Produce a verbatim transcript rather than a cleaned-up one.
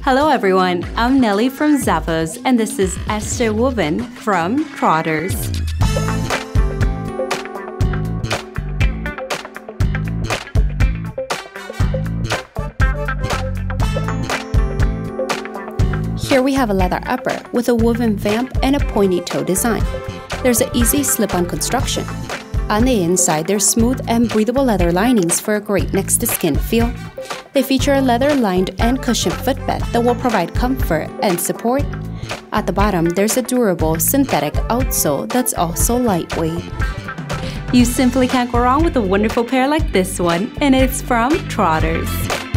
Hello everyone, I'm Nelly from Zappos and this is Estee Woven from Trotters. Here we have a leather upper with a woven vamp and a pointy toe design. There's an easy slip-on construction. On the inside, there's smooth and breathable leather linings for a great next-to-skin feel. They feature a leather-lined and cushioned footbed that will provide comfort and support. At the bottom, there's a durable synthetic outsole that's also lightweight. You simply can't go wrong with a wonderful pair like this one, and it's from Trotters.